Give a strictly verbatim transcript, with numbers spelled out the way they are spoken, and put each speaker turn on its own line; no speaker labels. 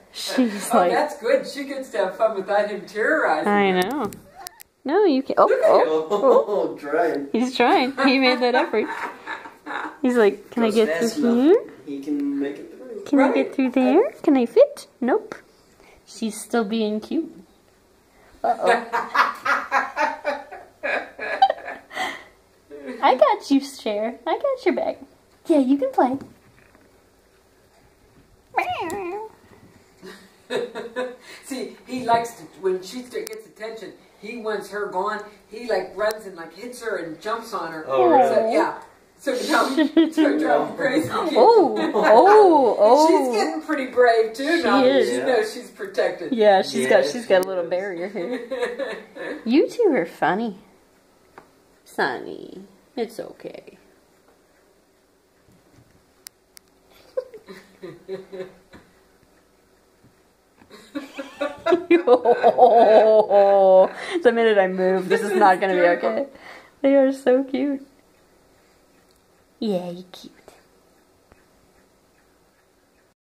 She's
oh,
like...
that's good. She gets to have fun without him terrorizing
I
her.
know. No, you can't. Oh,
Look at
oh, oh.
Oh, trying.
He's trying. He made that effort. He's like, can I
Goes
get
fast
through
enough,
here?
He can make it through.
Can
Right.
I get through there? Can I fit? Nope. She's still being cute. Uh-oh. I got you, Cher. I got your back. Yeah, you can play.
See, he likes to, when she gets attention, he wants her gone. He like runs and like hits her and jumps on her.
Oh, really?
So, yeah. So now to drive him crazy.
Oh, oh, oh.
She's getting pretty brave too
She
now that
is.
she knows she's protected.
Yeah, she's
Yeah,
got she's got a
she
little
is.
barrier here. You two are funny. Sonny, it's okay. Oh, the minute I move, this is not going to be okay. They are so cute. Yeah, you cute.